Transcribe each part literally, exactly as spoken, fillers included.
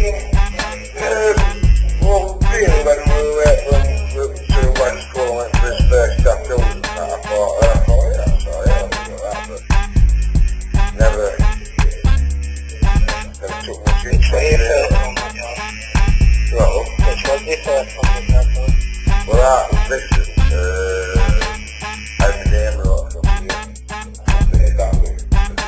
Well, really, when we went from to West School and went for his first tattoo, I thought, I thought, yeah, so yeah, I'll do that, but never, never took much interest in it. Well, which was your first one with tattoo? Well, that was Vixen, uh, I had my name wrote from the end. That way.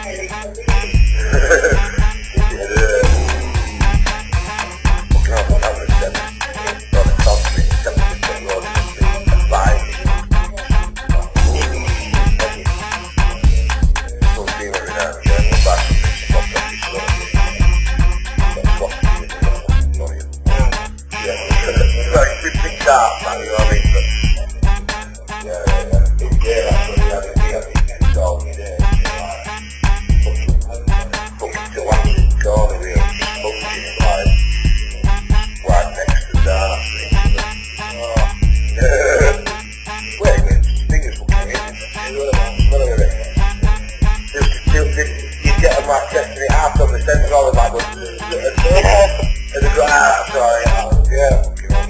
Dark, man, you know what I mean? But, yeah, yeah, yeah. Yeah, that's what we had in here. It's all me there. Like, fucking, fucking till I'm in the corner here, just fucking like, right next to Dark, I think. Oh. Wait a minute, fingers fucking in. Smell of it. Just to kill, you get them like testing it out on the centre all the back, but, and they go, ah, sorry, yeah.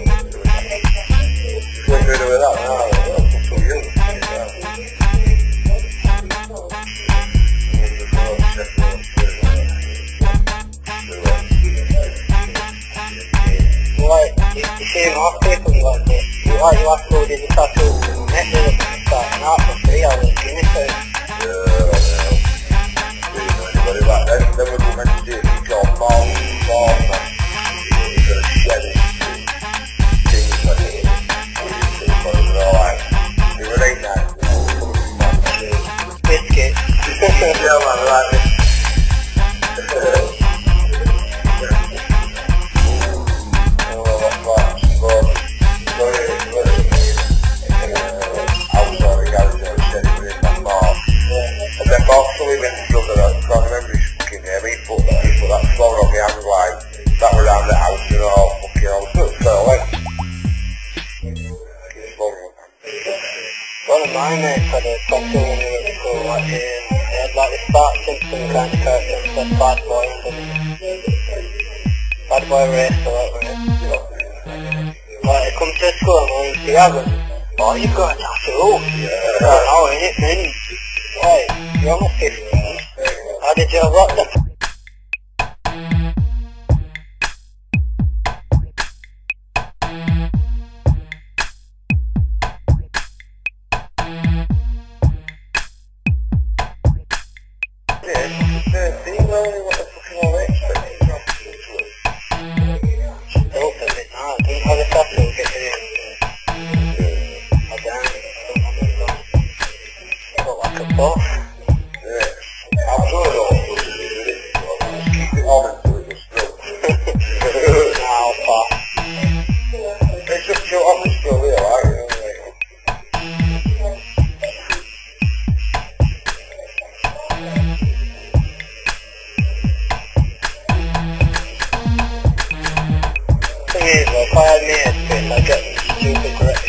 What are you doing with that now? That's for you. Like, you, you see him off people like this. You like, you have to go do the tattoo and the neck they look and starting out for three hours, give me two. Yeah, I know. Do you know anybody like that? Then we'll go meant to do it. He's got balls and balls, man. He's got a shed in. Biscuit. Yeah, man, like this. Oh, what's that? Well, sorry, I was on the garage and I said it was in that bar. And then Mark Sullivan and his brother, I can't remember his fucking name, he put that, he put that floor on my hand like, that were around the house and all, fucking all, so it fell away. One of my mates had a tattoo when we were at school, like, um, he had like this Bart Simpson kind of character, and said bad boy underneath. Bad boy race or whatever it is. Like, he comes to school and when he has him, oh, you've got a tattoo. Yeah. I know, innit, man? Like, you're almost fifteen. How did you have that tattoo? If I had me headspin, I'd get them stupid correct.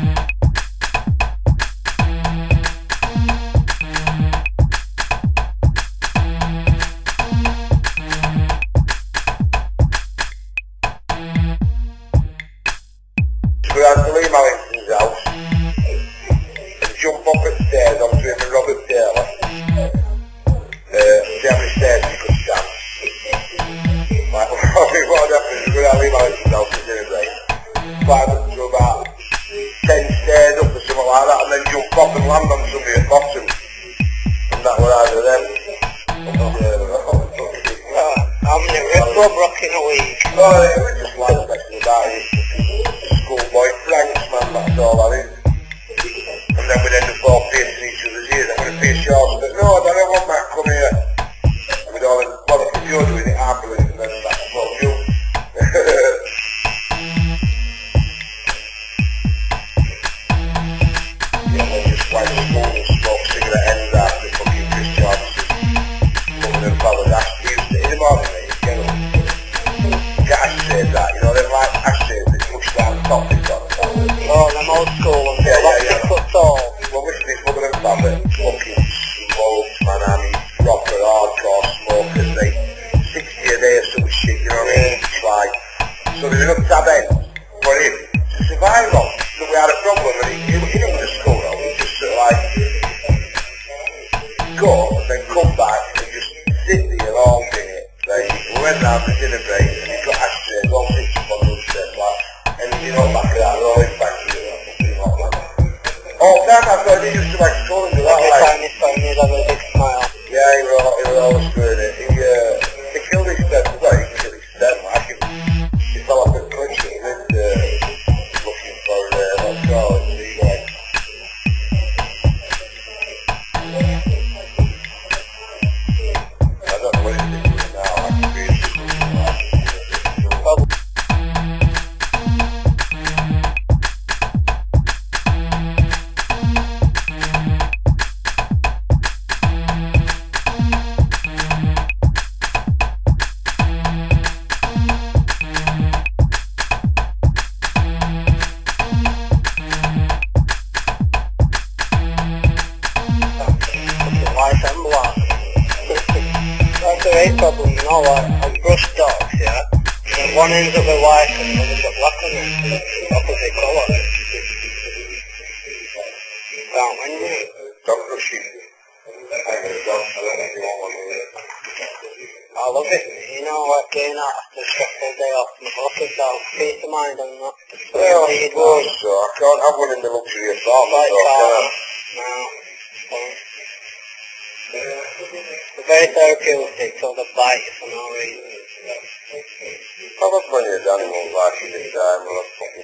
We had to leave Allison's house and jump up the stairs onto him and Robert Taylor. Uh, see how many stairs he could stand. Like, what happened is we had to leave Allison's house and did it right. Climb up to about ten stairs up or something like that and then jump off and land on somebody at the bottom. And that were either them. Uh, how many rib rub rocking a week? Oh, it was just like messing about it. Schoolboy pranks, man, that's all that is. And then we'd end up all piercing each other's ears. I'm going to pierce yours, but no, I don't want that, come here. And we'd all, well, if you're doing it, I'm doing it, and then that's what you. Yeah, they just wipe the phone and smoke cigarette ends after fucking Chris Jordan. Coming in fellas, he used to, in the morning, mate, he'd get up. Get ashtrays that, you know, they're like ashtrays that push down the top, they've got. Oh, them old school ones, Yeah, like yeah, six yeah. foot tall. Well, listen, his mother and father, fucking smokes, man, I mean, proper hardcore smokers, they, sixty a day or some shit, you know what I mean? It's like, enough tab ends for him to survive on. So we had a problem, and he, he, he didn't just school though, he just sort of like go and then come back and just sit there all day. Like, we went round the dinner break and he got ashtrays, all six on the upstairs, like, and you know, back of that, rolling back to the all the time I thought he used to like school and do that. Every like, time he saw me, he'd have a big smile. yeah, he was, he was always doing it. He, uh, he killed his step, well, he killed his step, like, he, he fell off a cliff and he lived, uh, looking for, uh, what's it called, the, like, I don't know what he's doing now, actually, he's just looking like, Probably. White and black. That's the right problem, you know what? I brush dogs, yeah? And one ends up with white and the other's got black on it. Opposite colour. Can't win, you? dog brushing. I love it. You know what, getting out after a stressful day off, my focus out, peace of mind and that. well, I suppose so. I can't have one in the luxury apartment, Like so I car. can't. No. Don't. They're very therapeutic, so they bite you for no reason. I've had plenty of animals like you this time, but